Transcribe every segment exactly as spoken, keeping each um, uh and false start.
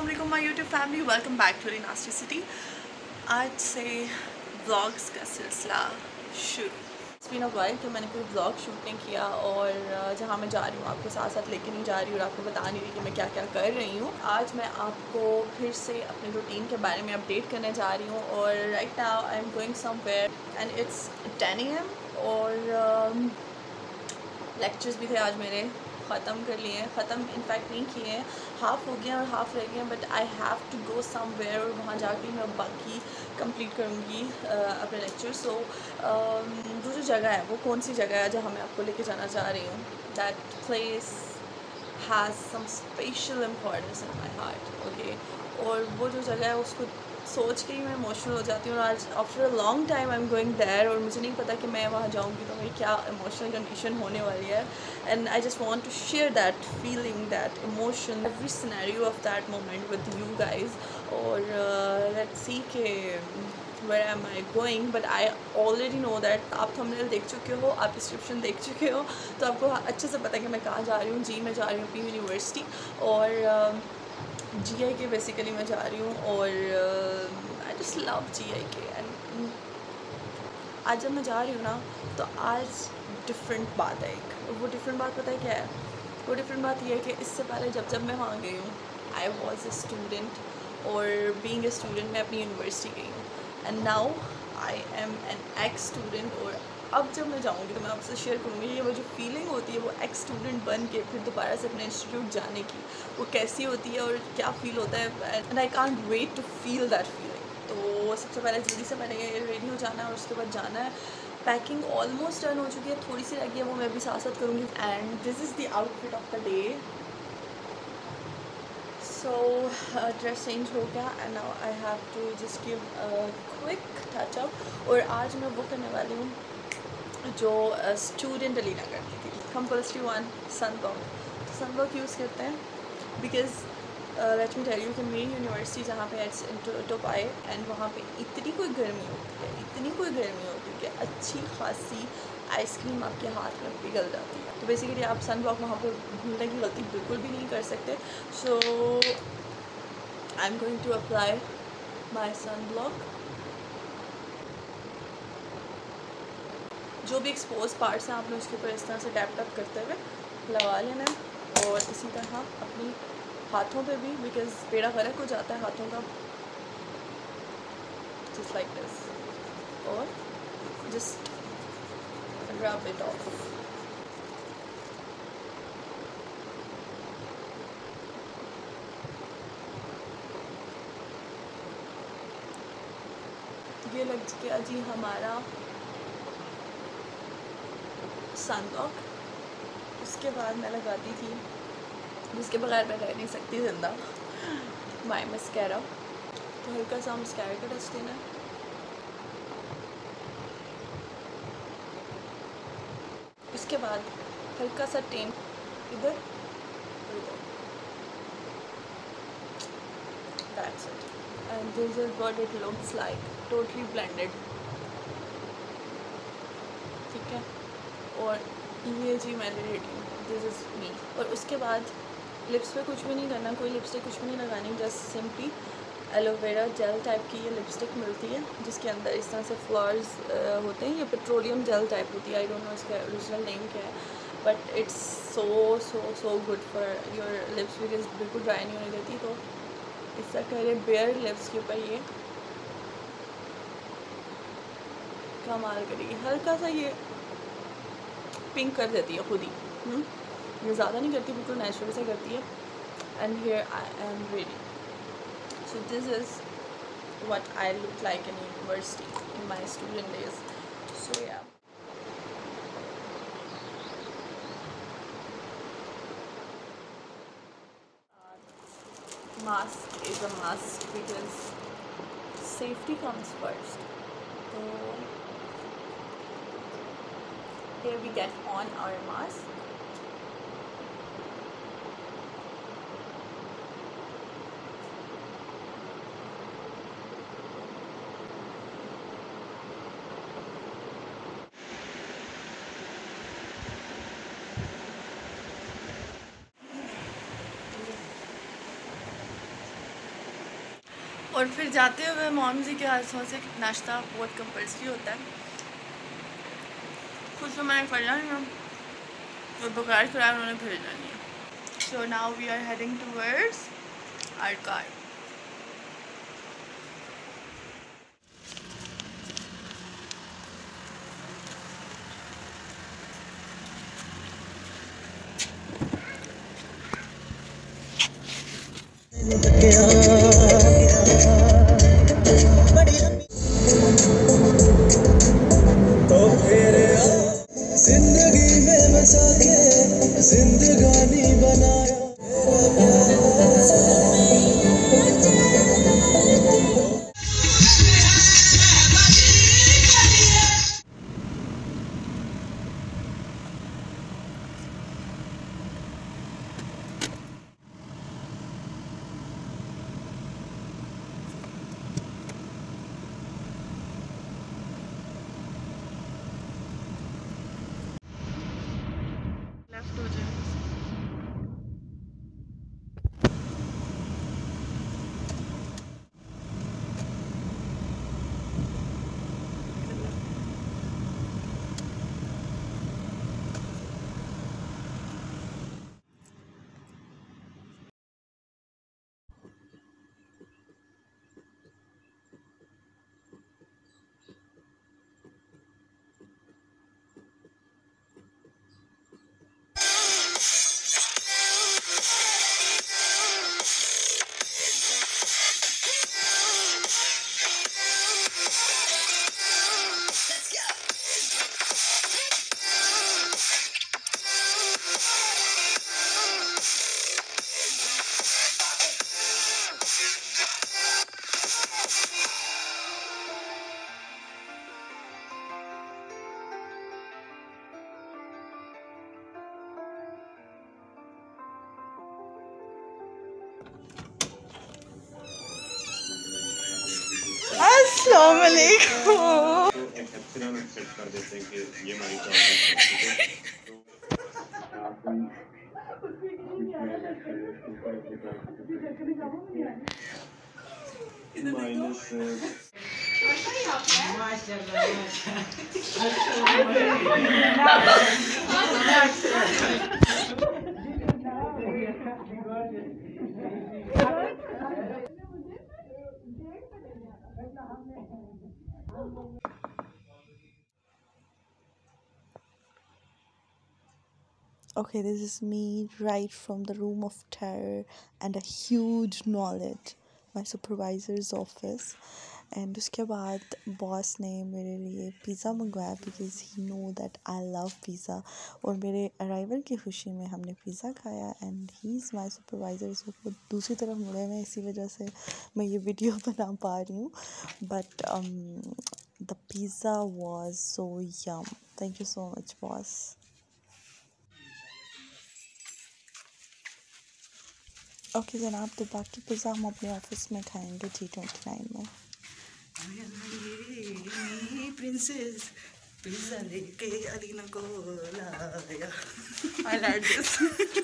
अस्सलाम वालेकुम my YouTube family, welcome back to nasty city. आज से व्लॉग्स का सिलसिला शुरू। इट्स बीन अ व्हाइल कि मैंने कोई व्लॉग शूट नहीं किया और जहाँ मैं जा रही हूँ आपको साथ साथ लेके नहीं जा रही और आपको बता नहीं रही कि मैं क्या क्या कर रही हूँ। आज मैं आपको फिर से अपने रूटीन के बारे में अपडेट करने जा रही हूँ और right now I am going somewhere and it's ten A M और लेक्चर्स भी थे आज मेरे, ख़त्म कर लिए हैं, ख़त्म इनफैक्ट नहीं किए हैं, हाफ़ हो गए हैं और हाफ़ रह गए हैं, but I have to go somewhere और वहाँ जाके मैं बाकी कंप्लीट करूँगी अपने लेक्चर। सो वो जो जगह है वो कौन सी जगह है जहाँ मैं आपको लेके जाना चाह रही हूँ, that place has some special importance in my heart, okay. और वो जो जगह है उसको सोच के ही मैं इमोशनल हो जाती हूँ और आज after a long time I am going there और मुझे नहीं पता कि मैं वहाँ जाऊँगी तो मेरी क्या इमोशनल कंडीशन होने वाली है। And I just want to share that feeling, that emotion, every scenario of that moment with you guys. और लेट्स सी के where am I going, but I already know that आप thumbnail देख चुके हो, आप डिस्क्रिप्शन देख चुके हो, तो आपको अच्छे से पता है कि मैं कहाँ जा रही हूँ। जी मैं जा रही हूँ अपनी यूनिवर्सिटी और जी आई के बेसिकली मैं जा रही हूँ और आई जस्ट लव जी आई के। एंड आज जब मैं जा रही हूँ ना तो आज डिफरेंट बात है एक, वो डिफरेंट बात पता है क्या है? वो डिफरेंट बात ये है कि इससे पहले जब जब मैं वहाँ गई हूँ आई वॉज ए स्टूडेंट और बीइंग ए स्टूडेंट मैं अपनी यूनिवर्सिटी गई हूँ and now I am an ex student. और अब जब मैं जाऊँगी तो मैं आपसे शेयर करूँगी ये वो जो फीलिंग होती है वो एक्स स्टूडेंट बन के फिर दोबारा से अपने इंस्टीट्यूट जाने की, वो कैसी होती है और क्या फ़ील होता है। And I can't wait to feel that feeling. तो सबसे पहले जल्दी से मैंने रेडी हो जाना है और उसके बाद जाना है। पैकिंग ऑलमोस्ट डन हो चुकी है, थोड़ी सी रह गई है, वो मैं भी साथ साथ करूँगी। And this is the outfit of the day. So dress change हो गया and now I have to just give quick touch up. और आज मैं वो करने वाली हूँ जो स्टूडेंट अलीना करती थी, compulsory one sunblock. Sunblock use करते हैं because let me tell you कि मेरी यूनिवर्सिटी जहाँ पे एट्स टोपाई एंड वहाँ पे इतनी कोई गर्मी होती है, इतनी कोई गर्मी होती है कि अच्छी खासी आइसक्रीम आपके हाथ में पिघल जाती है। तो बेसिकली आप सन ब्लॉक वहाँ पर भूलने की गलती बिल्कुल भी नहीं कर सकते। So I am going to apply my sunblock. जो भी एक्सपोज पार्ट्स हैं आपने उसके ऊपर इस तरह से टैप टैप करते हुए लगा लेना है और इसी तरह अपनी हाथों पे भी, बिकॉज पेड़ा गर्क हो जाता है हाथों का, जस्ट लाइक दिस, और जस्ट रब इट ऑफ। ये लग गया जी हमारा सनब्लॉक। उसके बाद मैं लगाती थी जिसके बगैर मैं रह नहीं सकती ज़िंदा, माई मस्कैरा। तो हल्का सा मस्कैरा का टच देना है। उसके बाद हल्का सा टेन इधर, that's it and this is what it looks like, totally blended, ठीक है। और ये जी मैंने रेडी, दिस इज़ मी। और उसके बाद लिप्स पे कुछ भी नहीं करना, कोई लिपस्टिक कुछ भी नहीं लगानी, just simply aloe vera gel type की ये लिपस्टिक मिलती है जिसके अंदर इस तरह से फ्लावर्स होते हैं। ये पेट्रोलियम जेल टाइप होती है, आई डोंट नो इसका ओरिजिनल नेम क्या है, but it's so so so good for your lips because बिल्कुल ड्राई नहीं होने देती। तो इस तरह करे बेयर लिप्स के ऊपर ये कमाल करेगी, हल्का सा ये पिंक कर देती है खुद ही, हुँ? ये ज़्यादा नहीं करती, बिल्कुल नेचुरल से करती है। And here I am ready. So this is what I look like in university in my student days. So yeah mask is a must because safety comes first. तो here we get on our mask. और फिर जाते हुए mom जी के हाथों से नाश्ता बहुत कंपल्सरी होता है, कुछ तो मैंने करना नहीं है और बगैर कराए उन्होंने भेजना नहीं है। So now we are heading towards our car. जिंदगी में बसा के जिंदगानी बनाया। लेफ्ट हो जाए। अस्सलाम वालेकुम। कर देते हैं कि ये हमारी Okay, this is me right from the room of terror and a huge knowledge, my supervisor's office. And उसके बाद बॉस ने मेरे लिए पिज़्ज़ा मंगवाया because he know that I love pizza. और मेरे अराइवल की खुशी में हमने पिज़्ज़ा खाया and he is my supervisor. इस वक्त दूसरी तरफ मुड़े हैं, इसी वजह से मैं ये वीडियो बना पा रही हूँ। But the pizza was so yum. Thank you so much boss. Okay जनाब, तो बाकी पिज़्ज़ा हम अपने ऑफिस में खाएंगे जी ट्वेंटी नाइन में। प्रिंसेस पिज़्ज़ा लेके अलीना को लाया। I like this.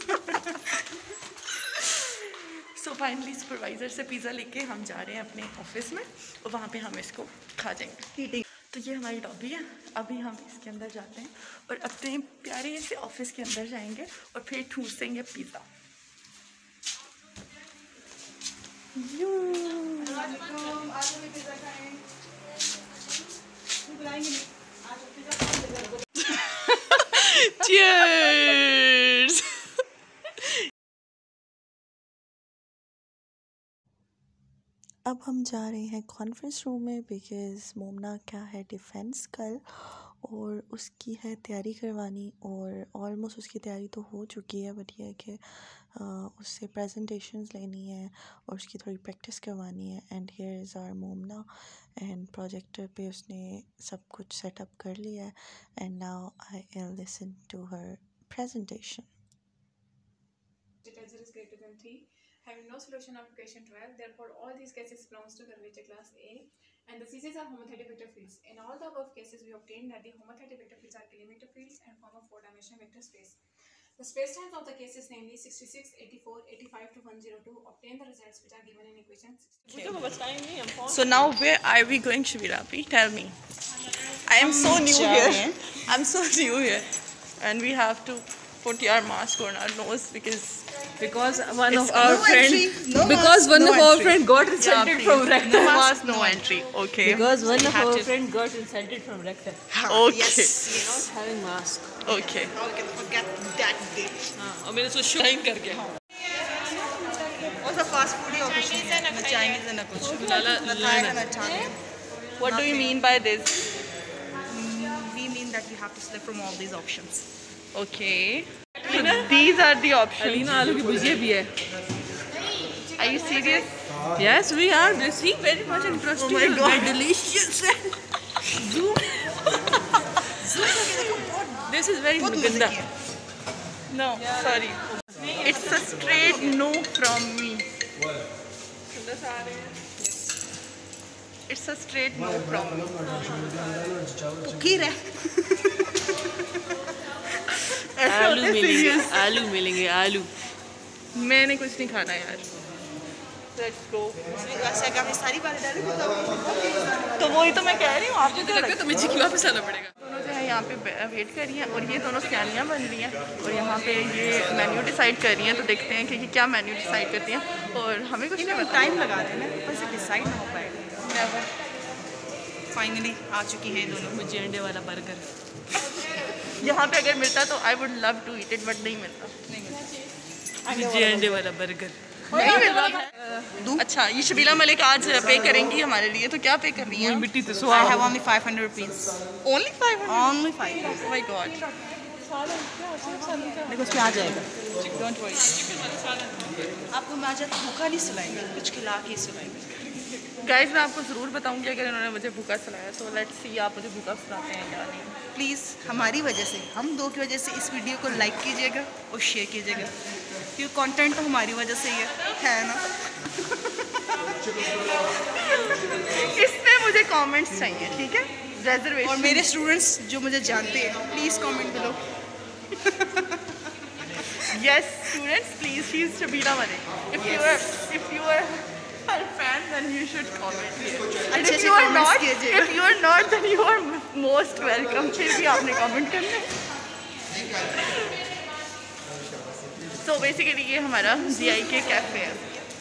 So finally supervisor से पिज़्ज़ा लेके हम जा रहे हैं अपने ऑफिस में और वहाँ पे हम इसको खा जाएंगे। तो ये हमारी लॉबी है, अभी हम इसके अंदर जाते हैं और अपने प्यारे से ऑफिस के अंदर जाएंगे और फिर ठूसेंगे पिज़्ज़ा। Cheers! अब हम जा रहे हैं कॉन्फ्रेंस रूम में बिकॉज़ मोमना क्या है डिफेंस कल और उसकी है तैयारी करवानी और ऑलमोस्ट उसकी तैयारी तो हो चुकी है, बट ये है कि उससे प्रेजेंटेशंस लेनी है और उसकी थोड़ी प्रैक्टिस करवानी है। And here is our Momna and projector पे उसने सब कुछ सेटअप कर लिया है and now I will listen to her presentation. Tensor is greater than three, having no solution of equation twelve. Therefore, all these cases belongs to curvature class A, and the C Cs are homothetic vector fields. In all the above cases, we obtained that the homothetic vector fields are kilometer fields and form a four-dimensional vector space. The space times of the cases namely sixty-six, eighty-four, eighty-five to one oh two obtain the results which are given in equation sixty-two. So now where are we going, Shabira? Tell me. I am so new here. I'm so new here, and we have to put your mask on our nose because because one of our no friend entry, no because mask, one no of our entry. friend got insulted Yeah, from rector. No mask, no entry. Okay. Because one of our to... friend got insulted from rector. Okay. Yes. Not having mask. Okay. How can forget that day? हाँ और मैंने उसको shine करके Also fast food ही और कुछ नहीं है, ना Chinese है ना कुछ, ना Thai है ना Italian. What do you mean by this? We mean that we have to select from all these options. Okay. So these are the options. Alina आलू की भुजिया भी है. Are you serious? Yes, we are. They seem very much interesting. Oh my God. They're delicious. Zoom. This is very ganda. No, sorry. It's a straight no from me. It's a straight no from me. Okay रह. आलू मिलेंगे, आलू मिलेंगे, आलू. मैंने कुछ नहीं खाना यार. Let's go. वैसे अगर मैं सारी बातें डालूँ तो वही तो मैं कह रही हूँ. आपको मुझे लगता है तुम्हें जी की वापस आना पड़ेगा. दोनों जो है यहाँ पे वेट कर रही हैं और ये दोनों सयानियाँ बन रही हैं और यहाँ पे ये मेन्यू डिसाइड कर रही हैं. तो देखते हैं कि ये क्या मेन्यू डिसाइड करती हैं और हमें कुछ नहीं पता. टाइम लगा रहे हैं ना, ऊपर से डिसाइड ना हो पाएगा. फाइनली आ चुकी है दोनों. मुझे अंडे वाला बर्गर. यहाँ पे अगर मिलता तो I would love to eat it but नहीं मिलता. मुझे अंडे वाला बर्गर. नहीं मिल रहा है. अच्छा ये शबीला मलिक आज पे करेंगी हमारे लिए. तो क्या पे कर रही हैं? मिट्टी तो I स्वाद. have only five hundred rupees. Only five hundred. Only five hundred. Oh my God. देखो उसमें आ जाएगा. Don't worry. आपको माजा भूखा नहीं सुलाएंगे, कुछ खिला के ही सुलाएंगे. गाइस मैं आपको ज़रूर बताऊंगी अगर इन्होंने मुझे भूखा सुनाया. सो लेट्स सी आप मुझे भूखा सुनाते हैं या नहीं. प्लीज़ हमारी वजह से, हम दो की वजह से इस वीडियो को लाइक कीजिएगा और शेयर कीजिएगा क्योंकि कंटेंट तो हमारी वजह से ही है, है ना. इसमें मुझे कमेंट्स चाहिए, ठीक है? रिजर्वेशन. और मेरे स्टूडेंट्स जो मुझे जानते हैं please comment below. Yes, students, please. She's Shabira Malik. If you are, if you are her fan, then you should comment here. And if you are not, if you are not, then you are most welcome. फिर भी आपने comment करना है. So basically ये हमारा जी आई के cafe है.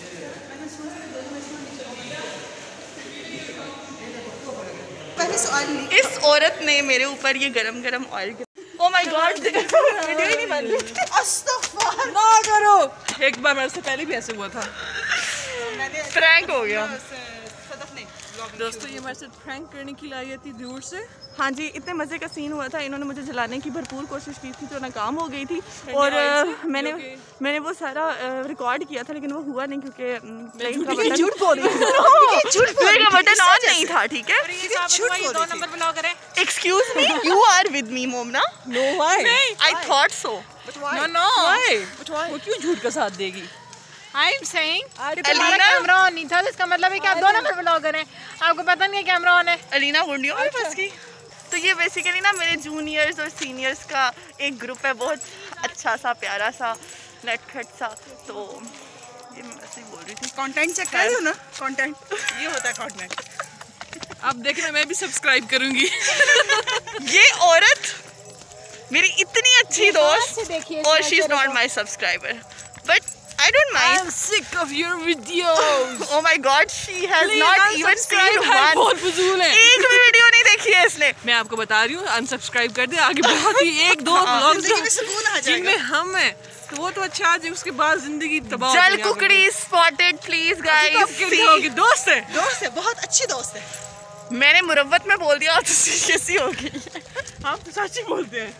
पहले सवाल नहीं. इस औरत ने मेरे ऊपर ये गरम गरम oil. Oh my God! Video ही नहीं बन रही. अस्तगफुर. ना करो. एक बार मेरे से पहले भी ऐसे हुआ था. प्रैंक हो गया. दोस्तों ये मेरे से प्रैंक करने के लिए आई थी दूर से. हाँ जी, इतने मज़े का सीन हुआ था. इन्होंने मुझे जलाने की भरपूर कोशिश की थी जो नाकाम हो गई थी. और मैंने मैंने वो सारा रिकॉर्ड किया था लेकिन वो हुआ नहीं क्योंकि झूठ बोल रही हूँ. का बटन ऑन नहीं था, ठीक है? दो नंबर ब्लॉगर है. Excuse me, you are with me Momna. No why. I thought so. No no. Why? वो क्यों झूठ का साथ देगी? I am saying Alina camera on नहीं था, इसका मतलब है कि आप दो नंबर ब्लॉगर हैं, आपको पता नहीं है कैमरा ऑन है. अलीना गुंडियो मेरे पास की. तो ये बेसिकली ना मेरे जूनियर्स और सीनियर्स का एक ग्रुप है, बहुत अच्छा सा प्यारा सा नटखट सा. तो ये मैं ऐसे ही बोल रही थी. कंटेंट चेक कर रही हो ना. कंटेंट ये होता है कंटेंट. अब देखना मैं भी सब्सक्राइब करूंगी. ये औरत मेरी इतनी अच्छी दोस्त और she is not my subscriber but I don't mind. I'm sick of your videos. Oh my God, she has not even seen one. बहुत फजूल है. एक भी वीडियो नहीं देखी है इसने. मैं आपको बता रही हूँ अनसब्सक्राइब कर दे. आगे बहुत ही एक दो व्लॉग्स जिनमें हम हैं तो वो तो अच्छा आज उसके बाद जिंदगी तबाह. जल कुकड़ी spotted please guys. दोस्त है. दोस्त है, बहुत अच्छी दोस्त है. मैंने मुरव्वत में बोल दिया तो कैसी होगी. हम तो सच ही बोलते हैं.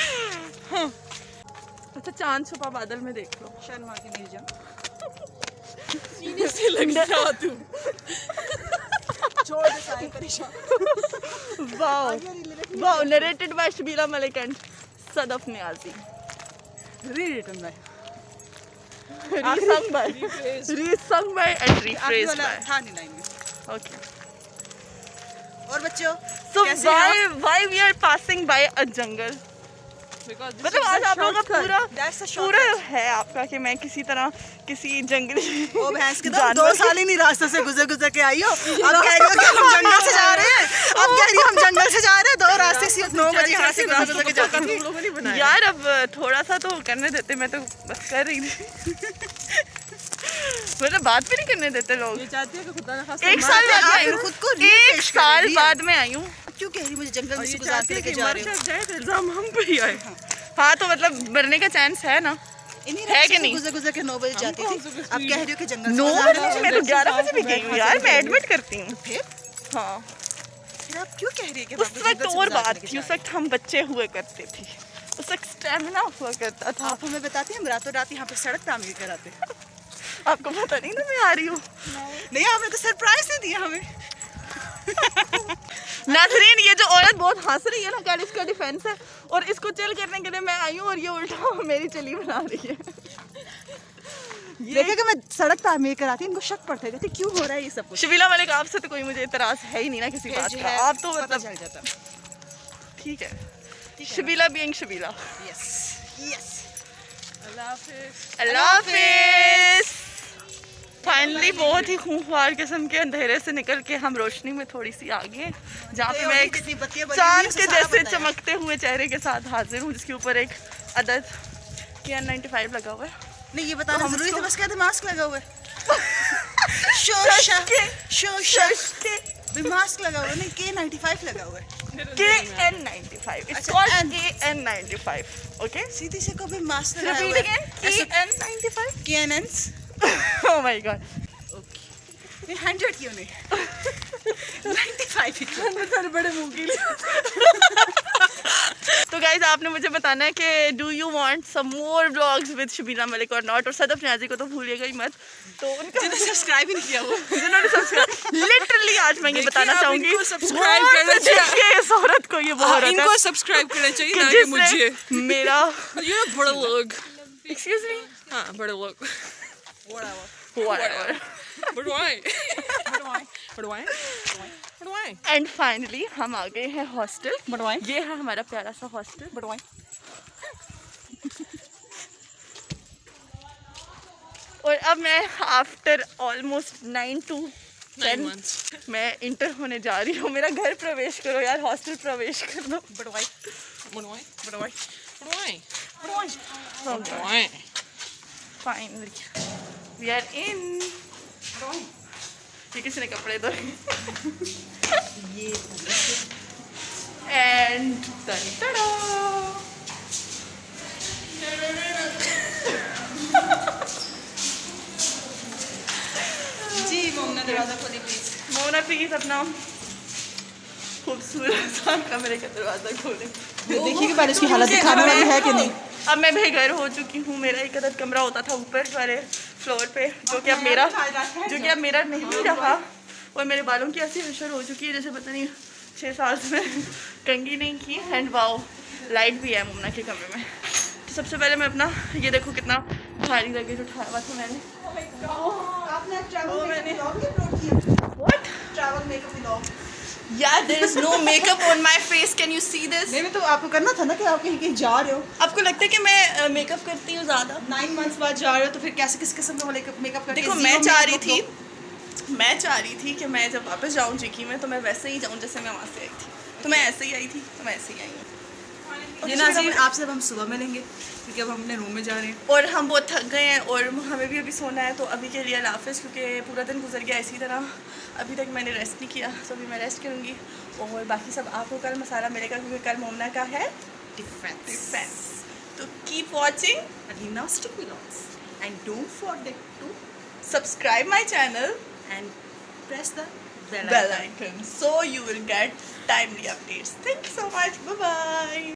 अच्छा चांद छुपा बादल में देख लो. शर्मा के नहीं जा. सीने से लग जा तू. छोड़ दे साई परेशान. Wow, wow, narrated by Shabira Malik and Sadaf Niazi. Rewritten by. Resung by. Resung by and rephrased by. था नहीं लाइन में. Okay. और बच्चों So why why we are passing by a jungle? मतलब आज आप लोगों का पूरा पूरा है आपका कि मैं किसी तरह किसी जंगली ओ भैंस के दो, दो साल ही नहीं रास्ते से गुजर गुजर के आई हो, अब कह रही हो कि हम जंगल से जा रहे हैं, अब कह रही हो हम जंगल से जा रहे हैं, दो रास्ते सिर्फ नौ बजे यहाँ से गुजर गुजर के जाती थी। यार अब थोड़ा सा तो करने देते, मैं तो बस कर रही थी। मतलब बात भी नहीं करने देते लोग। ये चाहती है कि खुदा ना खास्ता एक साल बाद आई हूँ, खुद को एक साल बाद में आई हूँ। क्यों कह रही मुझे जंगल में से गुजार के जा रहे हो? इल्जाम हम पे ही आए। हाँ तो मतलब मरने का चांस है ना, है कि नहीं? गुजर गुजर के नौ बजे जाती थी, अब कह रही हो कि जंगल नौ बजे मैं तो ग्यारह बजे भी गई हूँ यार, मैं एडमिट करती हूँ। फिर हाँ फिर आप क्यों कह रही है कि उस वक्त और बात थी, उस वक्त हम बच्चे हुए करते थे, उस वक्त स्टेमिना हुआ करता था। आप हमें बताते हैं हम रातों रात यहाँ पे सड़क तामीर कराते। आपको पता नहीं ना मैं आ रही हूँ? नहीं आपने तो सरप्राइज नहीं दिया हमें। नाज़रीन ये जो औरत बहुत हंस रही है ना, क्या इसका डिफेंस है, और इसको चिल करने के लिए मैं आई हूँ और ये उल्टा मेरी चली बना रही है। देखा कि मैं सड़क तामीर कराती, इनको शक पड़ता है क्यों हो रहा है ये सब कुछ। शबीला मलिक आपसे तो कोई मुझे इतराज है ही नहीं ना किसी बात का, आप तो मतलब चल जाता। ठीक है, Shabeela being Shabeela. Yes yes अल्लाह हाफिज़। अल्लाह हाफिज़। फाइनली बहुत ही खूंखार किस्म के अंधेरे से निकल के हम रोशनी में थोड़ी सी आगे, जहाँ पे मैं एक चांद के जैसे चमकते हुए चेहरे के साथ हाजिर हूँ, जिसके ऊपर एक अदद के एन नाइन्टी फाइव लगा हुआ है। नहीं ये बताना जरूरी था, बस कहते मास्क लगा हुआ है। शोशा शोशा भी मास्क लगा हुआ है, नहीं के नाइन्टी फाइव लगा हुआ है। K N ninety five, it's called K N ninety five. Okay सीधी से को भी मास्क लगा हुआ रिपीट है। Again, K N ninety five, K N एन्स। ओह माय गॉड, ये हंड्रेड क्यों नहीं? नाइन्टी फाइव ही क्यों? सारे बड़े मुंह के लिए। तो गाइज आपने मुझे बताना है कि do you want some more vlogs with Shabeela Malik और नॉट, और सदफ नियाज़ी को तो भूलिएगा ही मत। तो उनका जिन्होंने सब्सक्राइब ही नहीं किया वो, जिन्होंने सब्सक्राइब, लिटरली आज मैं ये बताना चाहूंगी सब्सक्राइब करना चाहिए इस औरत को, ये बहुत इनको सब्सक्राइब करना चाहिए ना कि मुझे। मेरा ये बड़े लोग, एक्सक्यूज मी, हाँ बड़े लोग, व्हाटएवर बढ़वाएं बढ़वाएं बढ़वाएं बढ़वाएं। एंड फाइनली हम आ गए हैं हॉस्टल। बढ़वाएं, ये है हमारा प्यारा सा हॉस्टल। बढ़वाएं। और अब मैं after almost nine to ten months मैं इंटर होने जा रही हूँ। मेरा घर प्रवेश करो यार, हॉस्टल प्रवेश कर दो। बढ़वाएं बढ़वाएं बढ़वाएं बढ़वाएं बढ़वाएं बढ़वाएं। Finally we are in. ये किसी ने कपड़े धोए ये एंड जी मोमना दरवाजा खोली प्लीज। मोना प्लीज अपना खूबसूरत सा कमरे का दरवाजा खोले। देखिए कि पहले इसकी हालत दिखाने वाली है कि नहीं। अब मैं बेघर हो चुकी हूँ। मेरा एक अदद कमरा होता था ऊपर वाले फ्लोर पे, जो कि अब मेरा जो कि अब मेरा नहीं रहा, और मेरे बालों की ऐसी हशर हो चुकी है जैसे पता नहीं छः साल से मैं कंघी नहीं की। एंड वाओ लाइट भी है मुमना के कमरे में। तो सबसे पहले मैं अपना ये देखो कितना भारी लगेज उठाया हुआ था मैंने। आपने ट्रैवल मैंने अपलोड किया। What travel makeup vlog. यार there is no makeup on my face, can you see this? नहीं तो आपको करना था ना कि आप कहीं कहीं जा रहे हो। आपको लगता है कि मैं मेकअप करती हूँ ज़्यादा? नाइन मंथ्स बाद जा रहे हो तो फिर कैसे किस किस्म का मेकअप मेकअप करके? देखो मैं चाह रही थी मैं चाह रही थी कि मैं जब वापस जाऊँ चिकी में तो मैं वैसे ही जाऊँ जैसे मैं वहाँ से आई थी। तो मैं ऐसे ही आई थी तो मैं ऐसे ही आई हूँ। जी नाज़रीन आपसे अब हम सुबह मिलेंगे क्योंकि अब हम अपने रूम में जा रहे हैं और हम बहुत थक गए हैं और हमें भी अभी सोना है। तो अभी के लिए अल्लाह हाफ़िज़, क्योंकि पूरा दिन गुजर गया इसी तरह। अभी तक मैंने रेस्ट नहीं किया तो अभी मैं रेस्ट करूँगी। और बाकी सब आपको कल मसाला मिलेगा क्योंकि कल मोमना का है डिफेंस डिफेंस। तो keep watching Gymnastic vlogs and don't forget to subscribe my channel and press the bell bell icon. icon so you will get timely updates. Thank you so much. Bye bye.